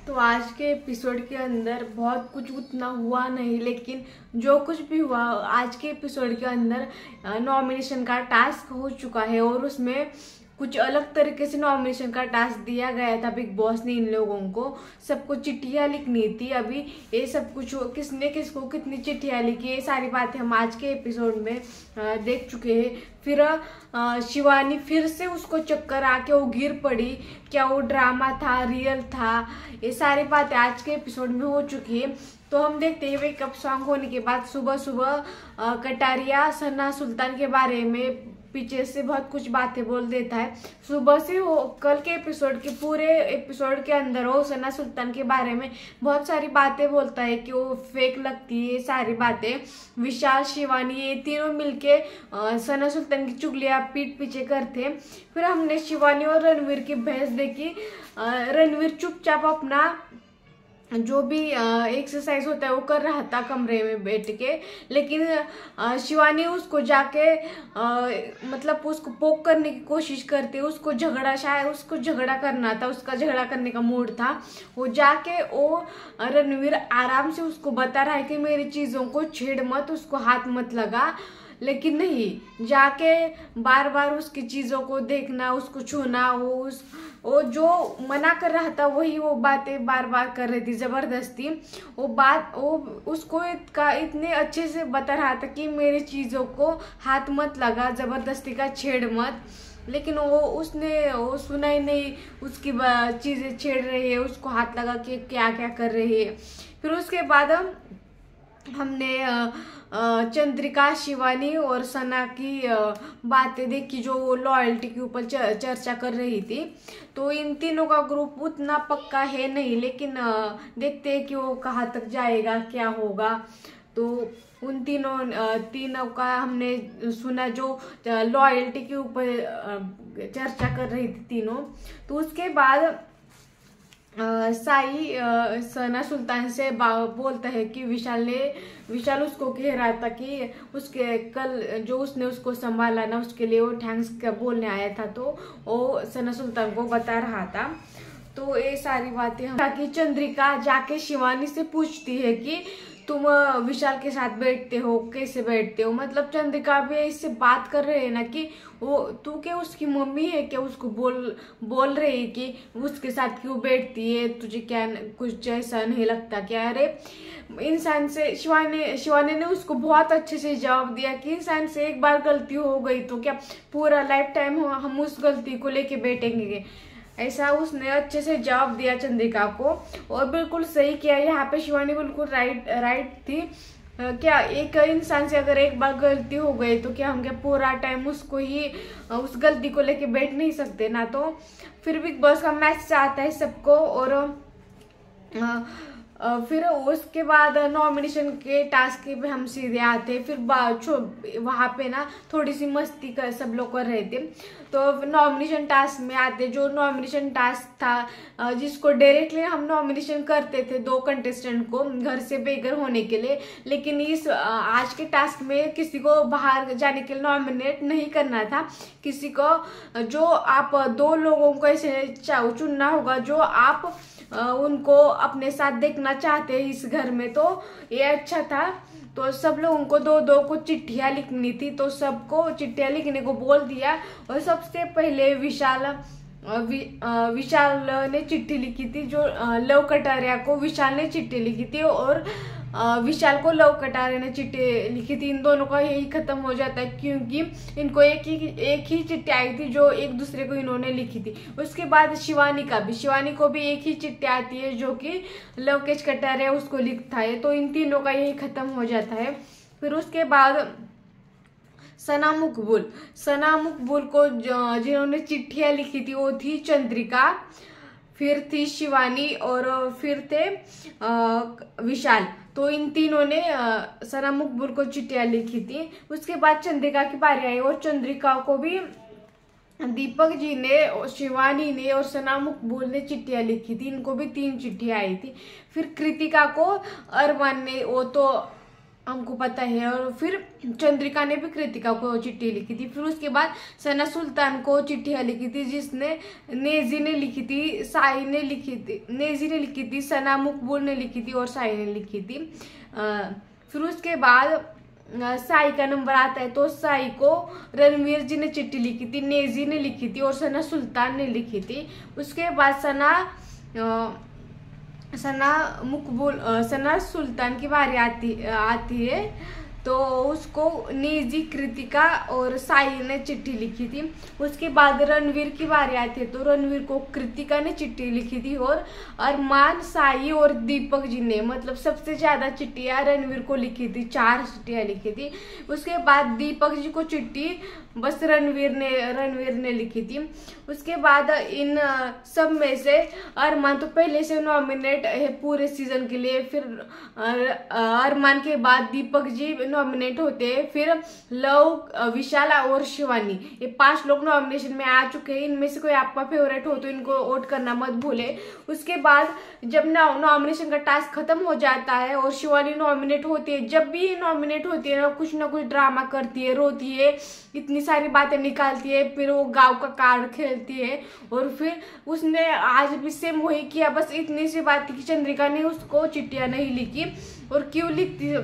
तो आज के एपिसोड के अंदर बहुत कुछ उतना हुआ नहीं, लेकिन जो कुछ भी हुआ आज के एपिसोड के अंदर नॉमिनेशन का टास्क हो चुका है और उसमें कुछ अलग तरीके से नॉमिनेशन का टास्क दिया गया था बिग बॉस ने इन लोगों को। सबको चिट्ठियां लिखनी थी। अभी ये सब कुछ किसने किसको कितनी चिट्ठियां लिखी, ये सारी बातें हम आज के एपिसोड में देख चुके हैं। फिर शिवानी फिर से उसको चक्कर आके वो गिर पड़ी, क्या वो ड्रामा था रियल था, ये सारी बातें आज के एपिसोड में हो चुकी है। तो हम देखते हैं वेकअप सॉन्ग होने के बाद सुबह सुबह कटारिया सना सुल्तान के बारे में पीछे से बहुत कुछ बातें बोल देता है। सुबह से वो कल के एपिसोड के पूरे एपिसोड के अंदर वो सना सुल्तान के बारे में बहुत सारी बातें बोलता है कि वो फेक लगती है। सारी बातें विशाल शिवानी ये तीनों मिलके सना सुल्तान की चुगलियां पीठ पीछे करते। फिर हमने शिवानी और रणवीर की बहस देखी। रणवीर चुपचाप अपना जो भी एक्सरसाइज होता है वो कर रहा था कमरे में बैठ के, लेकिन शिवानी उसको जाके मतलब उसको पोक करने की कोशिश करती है। उसको झगड़ा, शायद उसको झगड़ा करना था, उसका झगड़ा करने का मूड था। वो जाके वो रणवीर आराम से उसको बता रहा है कि मेरी चीजों को छेड़ मत, उसको हाथ मत लगा, लेकिन नहीं, जाके बार बार उसकी चीजों को देखना, उसको छूना, वो जो मना कर रहा था वही वो बातें बार बार कर रही थी जबरदस्ती। वो उसको इतने अच्छे से बता रहा था कि मेरी चीजों को हाथ मत लगा, जबरदस्ती का छेड़ मत, लेकिन वो सुना ही नहीं। उसकी चीजें छेड़ रही है, उसको हाथ लगा के क्या क्या कर रही है। फिर उसके बाद हमने चंद्रिका, शिवानी और सना की बातें देखी जो लॉयल्टी के ऊपर चर्चा कर रही थी। तो इन तीनों का ग्रुप उतना पक्का है नहीं, लेकिन देखते हैं कि वो कहाँ तक जाएगा, क्या होगा। तो उन तीनों का हमने सुना जो लॉयल्टी के ऊपर चर्चा कर रही थी तीनों। तो उसके बाद साई सना सुल्तान से बोलता है कि विशाल उसको कह रहा था कि उसके कल जो उसने उसको संभाला ना, उसके लिए वो थैंक्स बोलने आया था, तो वो सना सुल्तान को बता रहा था। तो ये सारी बातें ताकि चंद्रिका जाके शिवानी से पूछती है कि तुम विशाल के साथ बैठते हो, कैसे बैठते हो। मतलब चंद्रिका भी इससे बात कर रहे हैं ना कि वो तू क्या उसकी मम्मी है क्या, उसको बोल रही है कि उसके साथ क्यों बैठती है, तुझे क्या कुछ ऐसा नहीं लगता क्या। अरे इंसान से शिवानी ने उसको बहुत अच्छे से जवाब दिया कि इंसान से एक बार गलती हो गई तो क्या पूरा लाइफ टाइम हम उस गलती को लेके बैठेंगे, ऐसा उसने अच्छे से जवाब दिया चंद्रिका को। और बिल्कुल सही किया, यहाँ पे शिवानी बिल्कुल राइट थी। क्या एक इंसान से अगर एक बार गलती हो गई तो क्या हम क्या पूरा टाइम उसको ही उस गलती को लेके बैठ नहीं सकते ना। तो फिर बिग बॉस का मैसेज आता है सबको। और फिर उसके बाद नॉमिनेशन के टास्क पे हम सीधे आते। फिर वहां पे ना थोड़ी सी मस्ती कर सब लोग कर रहे थे। तो नॉमिनेशन टास्क में आते, जो नॉमिनेशन टास्क था जिसको डायरेक्टली हम नॉमिनेशन करते थे 2 कंटेस्टेंट को घर से बेघर होने के लिए, लेकिन इस आज के टास्क में किसी को बाहर जाने के लिए नॉमिनेट नहीं करना था। किसी को जो आप 2 लोगों को ऐसे चुनना होगा जो आप उनको अपने साथ देखना चाहते हैं इस घर में। तो ये अच्छा था। तो सब लोगों को 2-2 को चिट्ठियां लिखनी थी, तो सबको चिट्ठियां लिखने को बोल दिया। और सबसे पहले विशाल ने चिट्ठी लिखी थी, जो लव कटारिया को विशाल ने चिट्ठी लिखी थी और विशाल को लव कटारिया ने चिट्ठी लिखी थी। इन दोनों का यही खत्म हो जाता है क्योंकि इनको एक ही चिट्ठी आई थी जो एक दूसरे को इन्होंने लिखी थी। उसके बाद शिवानी को भी एक ही चिट्ठी आती है जो कि लवकेश कटारिया उसको लिखता है। तो इन तीनों का यही खत्म हो जाता है। फिर उसके बाद सना मकबूल को जिन्होंने चिट्ठियां लिखी थी वो थी चंद्रिका, फिर थी शिवानी और फिर थे विशाल। तो इन तीनों ने सना मकबूल को चिट्ठियां लिखी थी। उसके बाद चंद्रिका की बारी आई और चंद्रिका को भी दीपक जी ने, शिवानी ने और सना मकबूल ने चिट्ठियां लिखी थी। इनको भी 3 चिट्ठियां आई थी। फिर कृतिका को अरमान ने, वो तो हमको पता है। और फिर चंद्रिका ने भी कृतिका को चिट्ठी लिखी थी। फिर उसके बाद सना सुल्तान को चिट्ठियाँ लिखी थी, जिसने नेजी ने लिखी थी, साई ने लिखी थी, नेजी ने लिखी थी, सना मुकबुल ने लिखी थी और साई ने लिखी थी। फिर उसके बाद साई का नंबर आता है, तो साई को रणवीर जी ने चिट्ठी लिखी थी, नेजी ने लिखी थी और सना सुल्तान ने लिखी थी। उसके बाद सना सुल्तान की बारी आती है, तो उसको निजी, कृतिका और साई ने चिट्ठी लिखी थी। उसके बाद रणवीर की बारी आती है, तो रणवीर को कृतिका ने चिट्ठी लिखी थी और अरमान, साई और दीपक जी ने, मतलब सबसे ज्यादा चिट्ठियां रणवीर को लिखी थी, 4 चिट्ठियां लिखी थी। उसके बाद दीपक जी को चिट्ठी बस रणवीर ने लिखी थी। उसके बाद इन सब में से अरमान तो पहले से नॉमिनेट है पूरे सीजन के लिए। फिर अरमान के बाद दीपक जी नॉमिनेट होते हैं। फिर लव, विशाल और शिवानी, ये 5 लोग नॉमिनेशन में आ चुके हैं। इनमें से कोई आपका फेवरेट हो तो इनको वोट करना मत भूले। उसके बाद जब नॉमिनेशन का टास्क खत्म हो जाता है और शिवानी नॉमिनेट होती है, जब भी ये नॉमिनेट होती है ना, कुछ ना कुछ ड्रामा करती है, रोती है, इतनी सारी बातें निकालती है, फिर वो गांव का कार्ड खेलती है। और फिर उसने आज भी सेम वही किया, बस इतनी सी बात थी कि चंद्रिका ने उसको चिट्ठियां नहीं लिखी। और क्यों लिखती,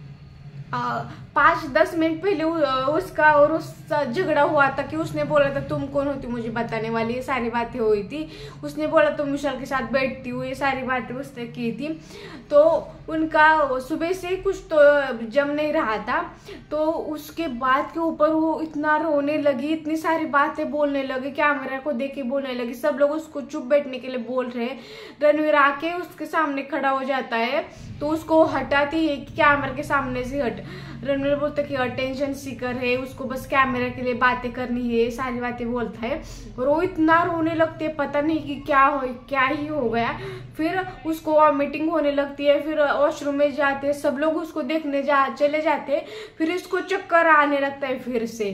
5-10 मिनट पहले उसका और उसका झगड़ा हुआ था कि उसने बोला था तुम कौन होती मुझे बताने वाली, ये सारी बातें हुई थी। उसने बोला तुम विशाल के साथ बैठती हो, ये सारी बातें उसने की थी। तो उनका सुबह से कुछ तो जम नहीं रहा था, तो उसके बाद के ऊपर वो इतना रोने लगी, इतनी सारी बातें बोलने लगी, कैमरा को देख के बोलने लगी। सब लोग उसको चुप बैठने के लिए बोल रहे हैं। रणवीर आके उसके सामने खड़ा हो जाता है, तो उसको हटाती है कि कैमरा के सामने से हट। रणवीर बोलता है कि अटेंशन सीकर है, उसको बस कैमरा के लिए बातें करनी है, सारी बातें बोलता है। और वो इतना रोने लगते है, पता नहीं कि क्या ही हो गया। फिर उसको वॉमिटिंग होने लगती है, फिर वॉशरूम में जाते, सब लोग उसको देखने चले जाते। फिर इसको चक्कर आने लगता है फिर से।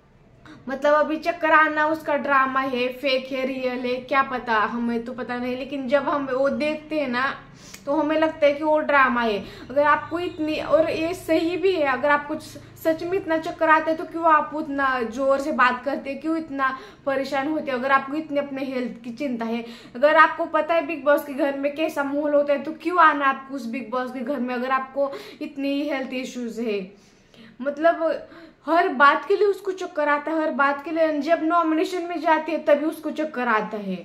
मतलब अभी चक्कर आना उसका ड्रामा है, फेक है, रियल है, क्या पता, हमें तो पता नहीं। लेकिन जब हम वो देखते हैं ना, तो हमें लगता है कि वो ड्रामा है। अगर आपको इतनी, और ये सही भी है, अगर आपको सच में इतना चक्कर आता है तो क्यों आप उतना जोर से बात करते हैं, क्यों इतना परेशान होते हैं? अगर आपको इतनी अपने हेल्थ की चिंता है, अगर आपको पता है बिग बॉस के घर में कैसा माहौल होता है, तो क्यों आना आपको उस बिग बॉस के घर में, अगर आपको इतनी हेल्थ इश्यूज है? मतलब हर बात के लिए उसको चक्कर आता है, हर बात के लिए। जब नॉमिनेशन में जाती है तभी उसको चक्कर आता है।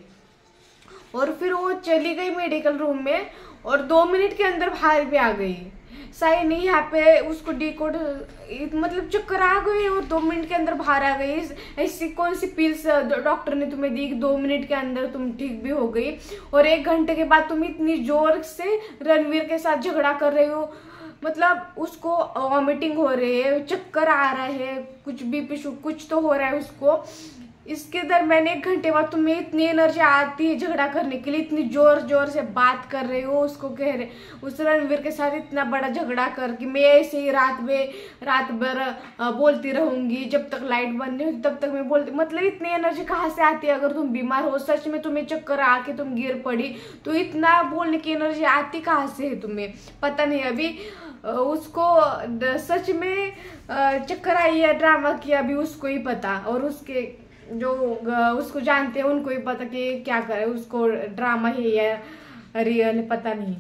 और फिर वो चली गई मेडिकल रूम में और 2 मिनट के अंदर बाहर भी आ गई। साई नहीं, यहाँ पे उसको डिकोड, मतलब चक्कर आ गए और 2 मिनट के अंदर बाहर आ गई। ऐसी कौन सी पिल्स डॉक्टर ने तुम्हें दी कि 2 मिनट के अंदर तुम ठीक भी हो गई? और 1 घंटे के बाद तुम इतनी जोर से रणवीर के साथ झगड़ा कर रहे हो, मतलब उसको वॉमिटिंग हो रही है, चक्कर आ रहा है, कुछ भी कुछ तो हो रहा है उसको। इसके दरमियान 1 घंटे बाद तुम्हें इतनी एनर्जी आती है झगड़ा करने के लिए, इतनी जोर जोर से बात कर रहे हो, उसको कह रहे उस रणवीर के साथ इतना बड़ा झगड़ा कर कि मैं ऐसे ही रात भर बोलती रहूंगी, जब तक लाइट बंद नहीं होती तब तक मैं बोलती। मतलब इतनी एनर्जी कहाँ से आती है? अगर तुम बीमार हो, सच में तुम्हें चक्कर आके तुम गिर पड़ी, तो इतना बोलने की एनर्जी आती कहाँ से है तुम्हें? पता नहीं। अभी उसको सच में चक्कर आई है, ड्रामा किया, अभी उसको ही पता। और उसके जो उसको जानते हैं उनको ही पता कि क्या करे, उसको ड्रामा है या रियल है, पता नहीं।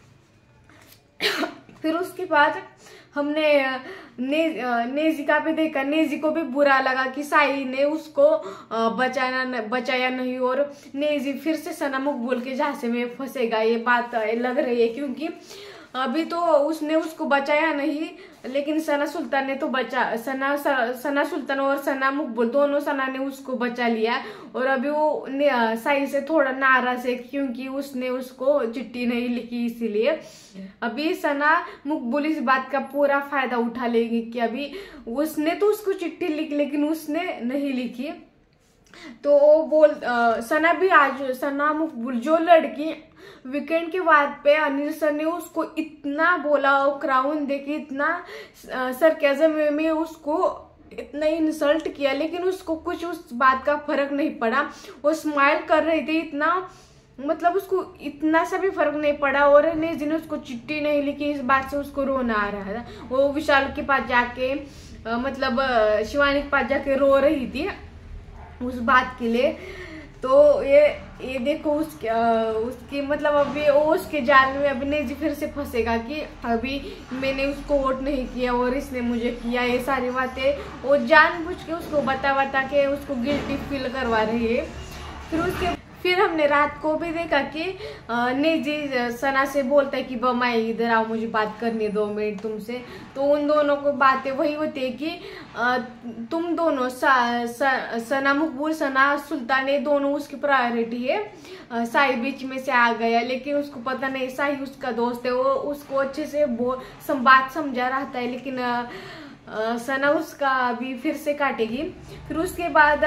फिर उसके बाद हमने नेजिका पे देखा, नेजी को भी बुरा लगा कि साई ने उसको बचाया नहीं, और नेजी फिर से सना मुकबुल के झांसे में फंसेगा, ये बात लग रही है। क्योंकि अभी तो उसने उसको बचाया नहीं, लेकिन सना सुल्तान ने तो सना सुल्तान और सना मुकबुल, दोनों सना ने उसको बचा लिया। और अभी वो साई से थोड़ा नाराज है क्योंकि उसने उसको चिट्ठी नहीं लिखी, इसीलिए अभी सना मुकबुल इस बात का पूरा फायदा उठा लेगी कि अभी उसने तो उसको चिट्ठी लिखी लेकिन उसने नहीं लिखी। तो वो सना भी आज, सना मुकबुल जो लड़की वीकेंड के बाद पे अनिल सर ने उसको इतना बोला, क्राउन देके इतना सरकाज़म में उसको इतना इंसल्ट किया, लेकिन उसको कुछ उस बात का फर्क नहीं पड़ा। वो स्माइल कर रही थी, इतना मतलब उसको इतना सा भी फर्क नहीं पड़ा और नेजी ने उसको चिट्ठी नहीं लिखी, इस बात से उसको रोना आ रहा था। वो विशाल के पास जाके मतलब शिवानी के पास जाके रो रही थी उस बात के लिए। तो ये देखो उसकी मतलब अभी वो उसके जाल में अभी नेजी फिर से फंसेगा कि अभी मैंने उसको वोट नहीं किया और इसने मुझे किया। ये सारी बातें वो जानबूझ के उसको बता के उसको गिल्टी फील करवा रही है। फिर हमने रात को भी देखा कि नेजी सना से बोलता है कि बमाई इधर आओ, मुझे बात करनी है 2 मिनट तुमसे। तो उन दोनों को बातें वही होती है कि तुम दोनों सना मकबूल सना सुल्तान ये दोनों उसकी प्रायोरिटी है। साई बीच में से आ गया लेकिन उसको पता नहीं साई उसका दोस्त है, वो उसको अच्छे से बात समझा रहा था, लेकिन सना उसका अभी फिर से काटेगी। फिर उसके बाद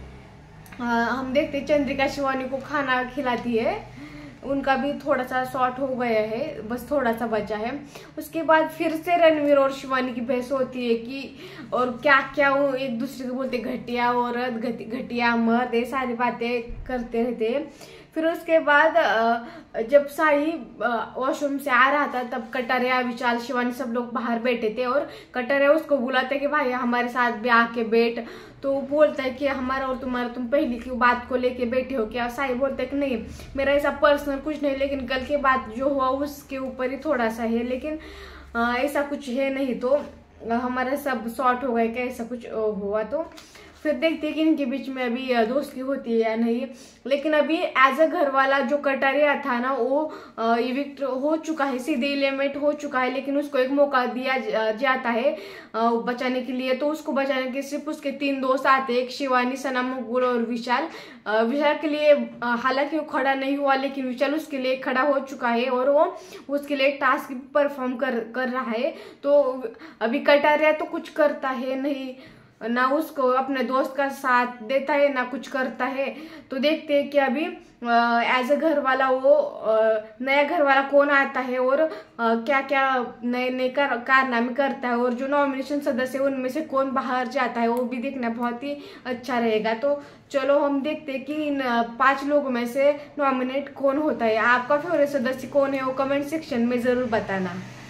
हम देखते चंद्रिका शिवानी को खाना खिलाती है, उनका भी थोड़ा सा शॉर्ट हो गया है, बस थोड़ा सा बचा है। उसके बाद फिर से रणवीर और शिवानी की बहस होती है कि और क्या क्या वो एक दूसरे को बोलते घटिया औरत घटिया मर्द, ये सारी बातें करते रहते हैं। फिर उसके बाद जब साई वॉशरूम से आ रहा था तब कटारिया विशाल शिवानी सब लोग बाहर बैठे थे और कटारिया उसको बुलाते कि भाई हमारे साथ भी आके बैठ। तो वो बोलता है कि हमारा और तुम्हारा तुम पहली की बात को लेके बैठे हो क्या। साई बोलता है कि नहीं मेरा ऐसा पर्सनल कुछ नहीं, लेकिन कल के बात जो हुआ उसके ऊपर ही थोड़ा सा है, लेकिन ऐसा कुछ है नहीं। तो हमारा सब सॉर्ट हो गया क्या ऐसा कुछ हुआ। तो फिर देखते हैं कि इनके बीच में अभी दोस्ती होती है या नहीं। लेकिन अभी एज अ घर वाला जो कटारिया था ना वो इविक्ट हो चुका है, सीधे एलिमिनेट हो चुका है, लेकिन उसको एक मौका दिया जाता है बचाने के लिए। तो उसको बचाने के सिर्फ उसके 3 दोस्त आते हैं, एक शिवानी सना मकबूल और विशाल। विशाल के लिए हालांकि वो खड़ा नहीं हुआ लेकिन विशाल उसके लिए खड़ा हो चुका है और वो उसके लिए टास्क परफॉर्म कर रहा है। तो अभी कटारिया तो कुछ करता है नहीं, ना उसको अपने दोस्त का साथ देता है ना कुछ करता है। तो देखते हैं कि अभी एज अ घर वाला वो नया घर वाला कौन आता है और क्या क्या नए नए कारनामे करता है और जो नॉमिनेशन सदस्य उनमें से कौन बाहर जाता है वो भी देखना बहुत ही अच्छा रहेगा। तो चलो हम देखते हैं कि इन 5 लोगों में से नॉमिनेट कौन होता है। आपका फेवरेट सदस्य कौन है वो कमेंट सेक्शन में जरूर बताना।